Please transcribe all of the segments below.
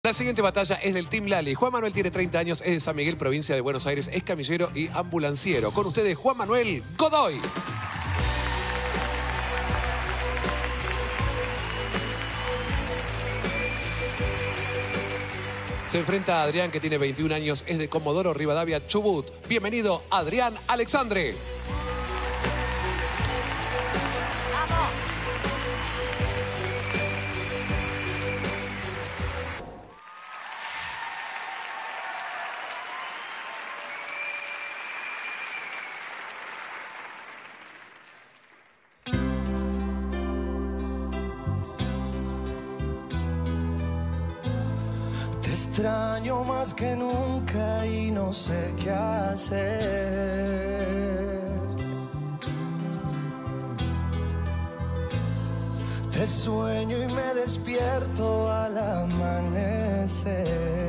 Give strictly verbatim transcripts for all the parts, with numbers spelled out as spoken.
La siguiente batalla es del Team Lali. Juan Manuel tiene treinta años, es de San Miguel, provincia de Buenos Aires, es camillero y ambulanciero. Con ustedes, Juan Manuel Godoy. Se enfrenta a Adrián, que tiene veintiún años, es de Comodoro Rivadavia, Chubut. Bienvenido, Adrián Alexandre. Te extraño más que nunca y no sé qué hacer. Te sueño y me despierto al amanecer.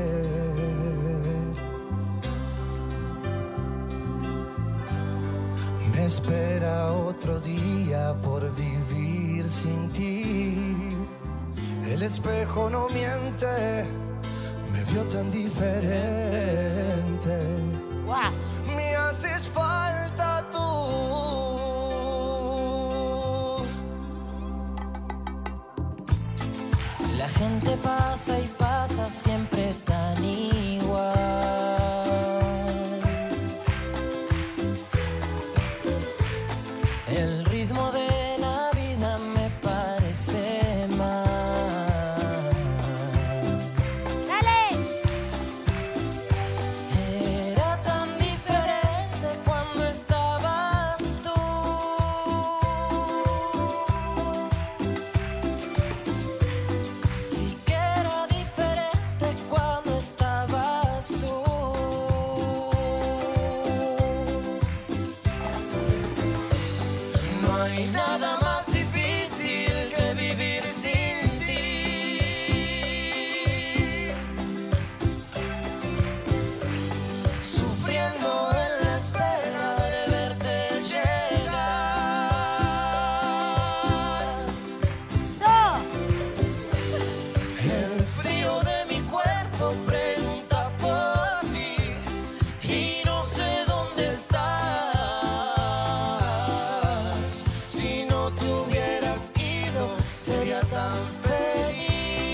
Me espera otro día por vivir sin ti. El espejo no miente. Me vio tan diferente. Wow. Me haces falta tú. La gente pasa y pasa siempre tan igual. El ritmo de la vida me parece mal. No hay nada más difícil que vivir sin ti. Sufriendo en la espera de verte llegar. ¡No! El frío de mi cuerpo pregunta por mí y no sé dónde estás. Sería tan feliz.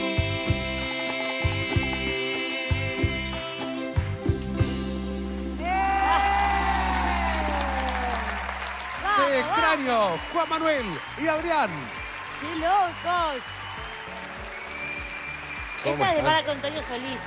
Te extraño, Juan Manuel y Adrián. ¡Qué locos! ¿Cómo Esta es de están? Marco Antonio Solís.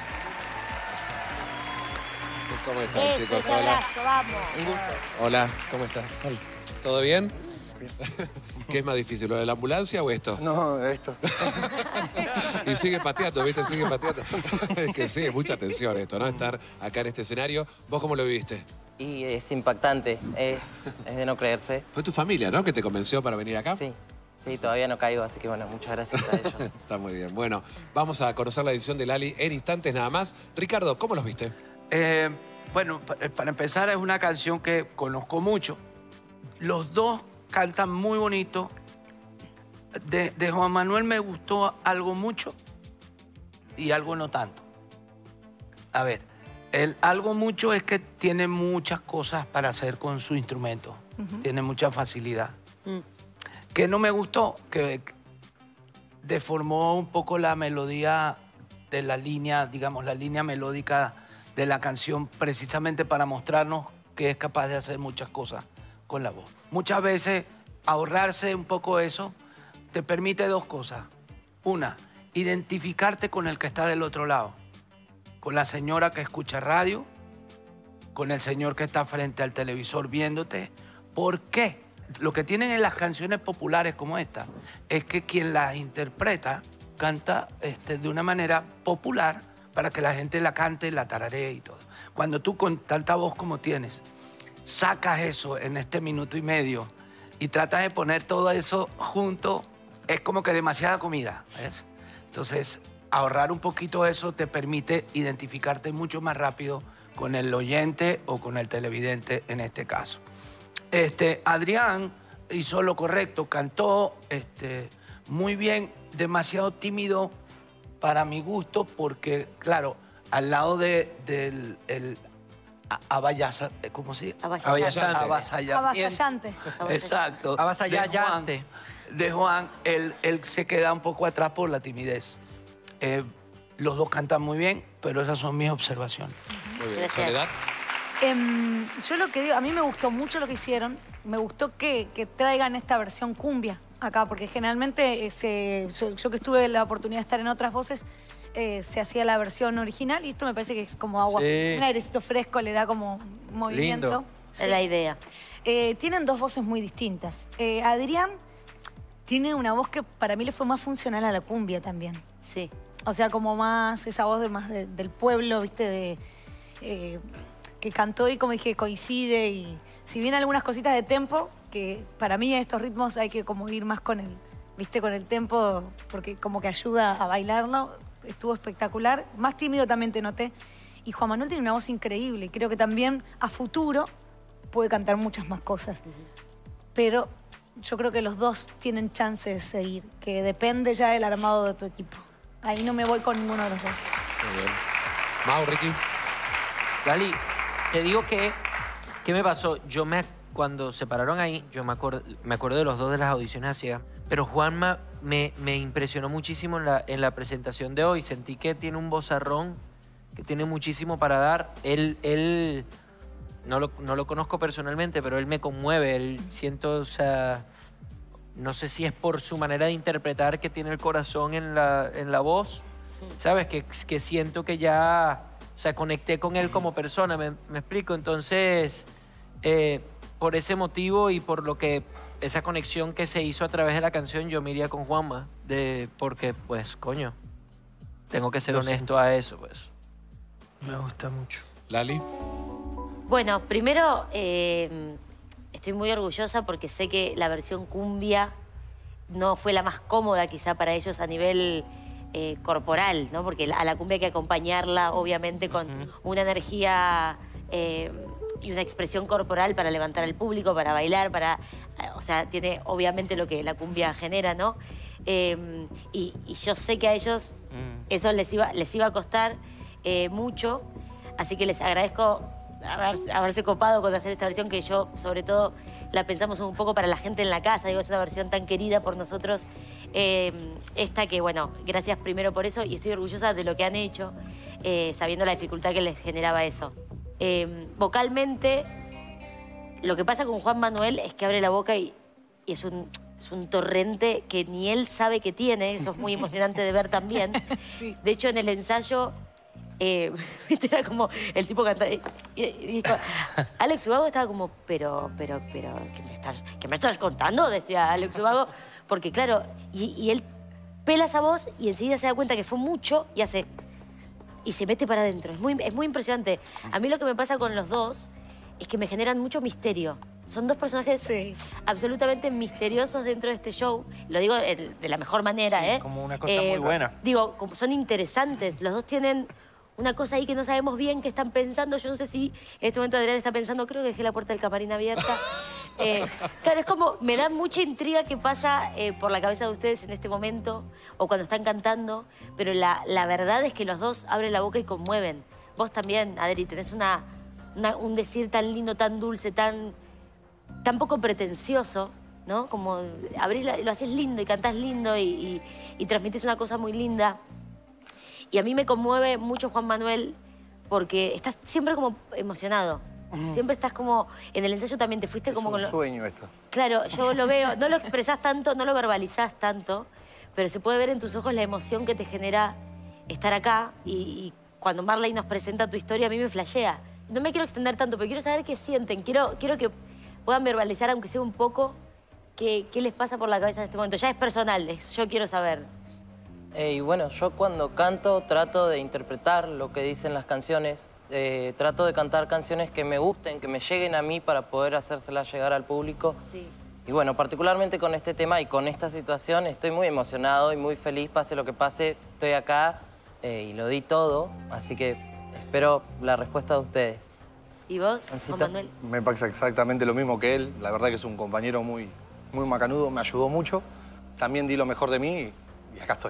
¿Cómo están, Eso, chicos? ese Hola. abrazo, vamos. Hola, ¿cómo estás? ¿Todo bien? ¿Qué es más difícil, lo de la ambulancia o esto? No, esto. Y sigue pateando, ¿viste? Sigue pateando. Es que sí, mucha tensión esto, ¿no? Estar acá en este escenario. ¿Vos cómo lo viviste? Y es impactante, es, es de no creerse. Fue tu familia, ¿no? Que te convenció para venir acá. Sí, sí, todavía no caigo, así que bueno, muchas gracias a ellos. Está muy bien. Bueno, vamos a conocer la edición de Lali en instantes nada más. Ricardo, ¿cómo los viste? Eh, bueno, pa- para empezar, es una canción que conozco mucho. Los dos cantan muy bonito. De, de Juan Manuel me gustó algo mucho y algo no tanto. A ver, el algo mucho es que tiene muchas cosas para hacer con su instrumento. Tiene mucha facilidad. Que no me gustó, que deformó un poco la melodía de la línea, digamos, la línea melódica de la canción, precisamente para mostrarnos que es capaz de hacer muchas cosas con la voz. Muchas veces ahorrarse un poco eso te permite dos cosas. Una, identificarte con el que está del otro lado, con la señora que escucha radio, con el señor que está frente al televisor viéndote. ¿Por qué? Lo que tienen en las canciones populares como esta es que quien las interpreta canta este, de una manera popular para que la gente la cante, la tararee y todo. Cuando tú con tanta voz como tienes sacas eso en este minuto y medio y tratas de poner todo eso junto, es como que demasiada comida, ¿ves? Entonces, ahorrar un poquito eso te permite identificarte mucho más rápido con el oyente o con el televidente en este caso. Este, Adrián hizo lo correcto, cantó este, muy bien, demasiado tímido para mi gusto, porque, claro, al lado de, del el, Abayasa, ¿cómo se llama? Avasallante. Avasallante. Avasallante. Exacto. Avasallante. De Juan, de Juan él, él se queda un poco atrás por la timidez. Eh, los dos cantan muy bien, pero esas son mis observaciones. Muy bien. Gracias. Soledad. Em, yo lo que digo, a mí me gustó mucho lo que hicieron. Me gustó que, que traigan esta versión cumbia acá, porque generalmente eh, se, yo, yo que tuve la oportunidad de estar en otras voces, eh, se hacía la versión original y esto me parece que es como agua. Sí. Un airecito fresco le da como movimiento. Lindo. Sí. Es la idea. Eh, tienen dos voces muy distintas. Eh, Adrián tiene una voz que para mí le fue más funcional a la cumbia también. Sí. O sea, como más esa voz de más de- del pueblo, ¿viste? De, eh, que cantó y como dije, coincide. Y si bien algunas cositas de tempo, que para mí estos ritmos hay que como ir más con el, ¿viste? Con el tempo, porque como que ayuda a bailarlo. Estuvo espectacular. Más tímido también te noté. Y Juan Manuel tiene una voz increíble. Y creo que también a futuro puede cantar muchas más cosas. Pero yo creo que los dos tienen chance de seguir, que depende ya del armado de tu equipo. Ahí no me voy con ninguno de los dos. Muy bien. Mau, Ricky. Gali, te digo que, ¿qué me pasó? Yo me, cuando se pararon ahí, yo me acuerdo, me acuerdo de los dos de las audiciones a ciegas, pero Juanma me, me impresionó muchísimo en la, en la presentación de hoy. Sentí que tiene un vozarrón, que tiene muchísimo para dar. Él, él no lo, no lo conozco personalmente, pero él me conmueve. Él siento, o sea, no sé si es por su manera de interpretar que tiene el corazón en la, en la voz, ¿sabes? Que, que siento que ya, o sea, conecté con él como persona, ¿me, me explico? Entonces, eh, por ese motivo y por lo que, esa conexión que se hizo a través de la canción, yo me iría con Juanma, de, porque, pues, coño, tengo que ser Lo honesto a eso, pues. Me gusta mucho. Lali. Bueno, primero eh, estoy muy orgullosa porque sé que la versión cumbia no fue la más cómoda quizá para ellos a nivel eh, corporal, ¿no? Porque a la cumbia hay que acompañarla obviamente con uh-huh. una energía eh, y una expresión corporal para levantar al público, para bailar, para... O sea, tiene obviamente lo que la cumbia genera, ¿no? Eh, y, y yo sé que a ellos mm. eso les iba, les iba a costar eh, mucho, así que les agradezco haber, haberse copado con hacer esta versión que yo, sobre todo, la pensamos un poco para la gente en la casa. Digo, es una versión tan querida por nosotros. Eh, esta que, bueno, gracias primero por eso y estoy orgullosa de lo que han hecho, eh, sabiendo la dificultad que les generaba eso. Eh, vocalmente, lo que pasa con Juan Manuel es que abre la boca y, y es, un, es un torrente que ni él sabe que tiene. Eso es muy emocionante de ver también. Sí. De hecho, en el ensayo... Eh, era como el tipo cantando. Y, y, y dijo, Alex Ubago estaba como, pero, pero, pero, ¿qué me estás, qué me estás contando? Decía Alex Ubago. Porque, claro, y, y él pela esa voz y enseguida se da cuenta que fue mucho y hace. Y se mete para adentro. Es muy, es muy impresionante. A mí lo que me pasa con los dos es que me generan mucho misterio. Son dos personajes sí. absolutamente misteriosos dentro de este show. Lo digo de la mejor manera, sí, ¿eh? Como una cosa eh, muy buena. Digo, son interesantes. Los dos tienen una cosa ahí que no sabemos bien qué están pensando. Yo no sé si en este momento Adrián está pensando, creo que dejé la puerta del camarín abierta. Eh, claro, es como, me da mucha intriga qué pasa eh, por la cabeza de ustedes en este momento o cuando están cantando, pero la, la verdad es que los dos abren la boca y conmueven. Vos también, Adri, tenés una, una, un decir tan lindo, tan dulce, tan, tan poco pretencioso, ¿no? Como abrís la, lo haces lindo y cantás lindo y, y, y transmitís una cosa muy linda. Y a mí me conmueve mucho Juan Manuel porque estás siempre como emocionado. Uh-huh. Siempre estás como... En el ensayo también te fuiste es como... Es un con lo... sueño esto. Claro, yo lo veo. No lo expresás tanto, no lo verbalizás tanto, pero se puede ver en tus ojos la emoción que te genera estar acá. Y, y cuando Marley nos presenta tu historia, a mí me flashea. No me quiero extender tanto, pero quiero saber qué sienten. Quiero, quiero que puedan verbalizar, aunque sea un poco, qué, qué les pasa por la cabeza en este momento. Ya es personal, es, yo quiero saber. Eh, y bueno, yo cuando canto trato de interpretar lo que dicen las canciones. Eh, trato de cantar canciones que me gusten, que me lleguen a mí para poder hacérselas llegar al público. Sí. Y bueno, particularmente con este tema y con esta situación estoy muy emocionado y muy feliz, pase lo que pase. Estoy acá eh, y lo di todo, así que espero la respuesta de ustedes. ¿Y vos, Juan Manuel? Me pasa exactamente lo mismo que él. La verdad que es un compañero muy, muy macanudo, me ayudó mucho. También di lo mejor de mí y, y acá estoy.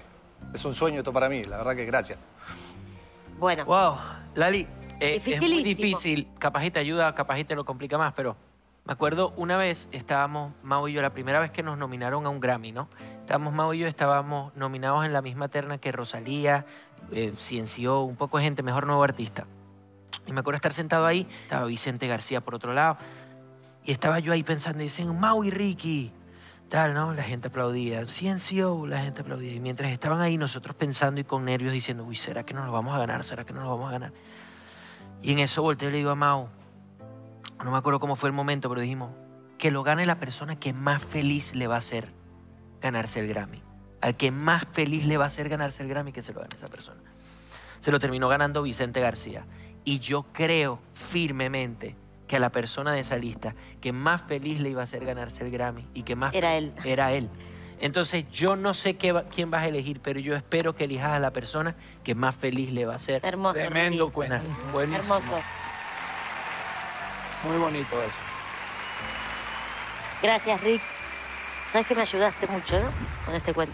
es un sueño esto para mí, la verdad que gracias. Bueno. Wow, Lali, eh, es muy Dificilísimo. difícil, capaz y te ayuda, capaz y te lo complica más, pero me acuerdo una vez estábamos, Mau y yo, la primera vez que nos nominaron a un Grammy, ¿no? Estábamos, Mau y yo, estábamos nominados en la misma terna que Rosalía, eh, Ciencio, un poco de gente, mejor nuevo artista. Y me acuerdo estar sentado ahí, estaba Vicente García por otro lado, y estaba yo ahí pensando, y decían, Mau y Ricky, tal, ¿no? La gente aplaudía, Ciencio, la gente aplaudía. Y mientras estaban ahí, nosotros pensando y con nervios diciendo, uy, ¿será que nos lo vamos a ganar? ¿Será que no lo vamos a ganar? Y en eso volteo y le digo a Mau, no me acuerdo cómo fue el momento, pero dijimos, que lo gane la persona que más feliz le va a hacer ganarse el Grammy. Al que más feliz le va a hacer ganarse el Grammy, que se lo gane esa persona. Se lo terminó ganando Vicente García. Y yo creo firmemente que a la persona de esa lista que más feliz le iba a hacer ganarse el Grammy y que más Era él. Era él. Entonces yo no sé qué va, quién vas a elegir, pero yo espero que elijas a la persona que más feliz le va a hacer. Hermoso. Tremendo Ricky. cuento. Buenísimo. Hermoso. Muy bonito eso. Gracias, Rick. Sabes que me ayudaste mucho, ¿no? Con este cuento.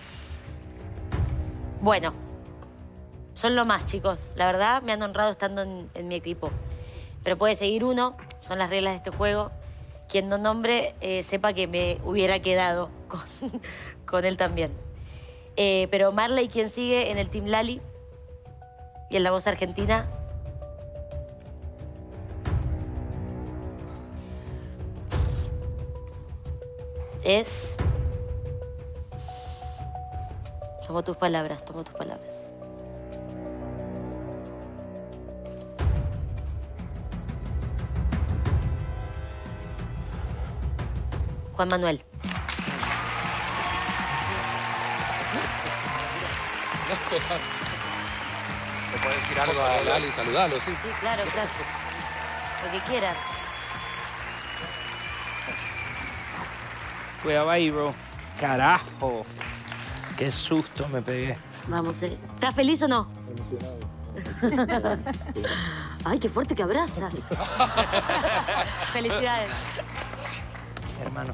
Bueno, son lo más, chicos. La verdad, me han honrado estando en, en mi equipo. Pero puede seguir uno, son las reglas de este juego. Quien no nombre, eh, sepa que me hubiera quedado con, con él también. Eh, pero Marley, quien sigue en el Team Lali y en la voz argentina, es... Tomo tus palabras, tomo tus palabras. Juan Manuel. ¿Le puedes decir algo a Lali? Saludalo, sí. Sí, claro, claro. Lo que quieras. Cuidado ahí, bro. Carajo. Qué susto me pegué. Vamos, eh. ¿Estás feliz o no? Emocionado. Ay, qué fuerte que abraza. Felicidades. Hermano.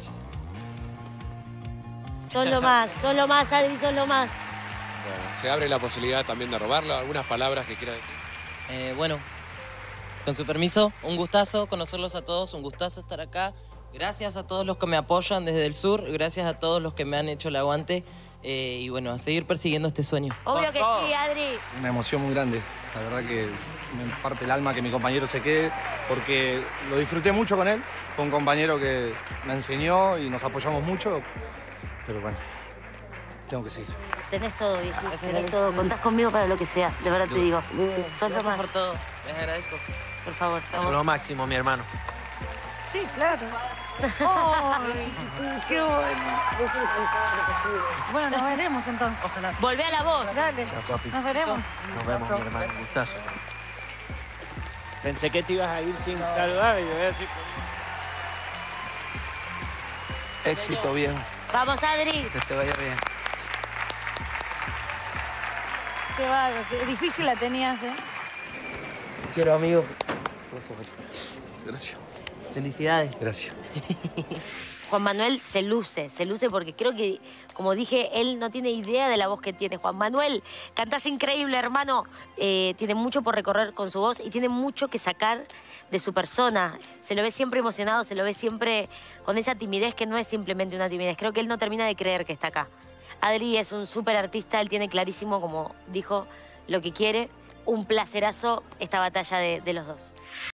Solo más, solo más, Adri, solo más. Bueno, se abre la posibilidad también de robarlo. ¿Algunas palabras que quiera decir? Eh, bueno, con su permiso, un gustazo conocerlos a todos, un gustazo estar acá. Gracias a todos los que me apoyan desde el sur, gracias a todos los que me han hecho el aguante eh, y bueno, a seguir persiguiendo este sueño. Obvio que sí, Adri. Una emoción muy grande. La verdad que me parte el alma que mi compañero se quede porque lo disfruté mucho con él. Fue un compañero que me enseñó y nos apoyamos mucho. Pero bueno, tengo que seguir. Tenés todo, viejo. Tenés todo. Contás conmigo para lo que sea. De verdad te digo. Sos lo más. por todo. Les agradezco. Por favor. Lo máximo, mi hermano. Sí, claro. Ay, qué bueno. Bueno, nos veremos entonces. Ojalá. Volvé a la voz. Dale. Chao, papi. Nos veremos. Nos vemos, mi hermano. Un gustazo. Pensé que te ibas a ir sin saludar y yo voy a decir... Éxito, viejo. Vamos, Adri. Que te vaya bien. Qué bárbaro. Qué difícil la tenías, ¿eh? Quiero, amigo. Gracias. Felicidades. Gracias. Juan Manuel se luce, se luce porque creo que, como dije, él no tiene idea de la voz que tiene. Juan Manuel, cantás increíble, hermano. Eh, tiene mucho por recorrer con su voz y tiene mucho que sacar de su persona. Se lo ve siempre emocionado, se lo ve siempre con esa timidez que no es simplemente una timidez. Creo que él no termina de creer que está acá. Adri es un súper artista, él tiene clarísimo, como dijo, lo que quiere. Un placerazo esta batalla de, de los dos.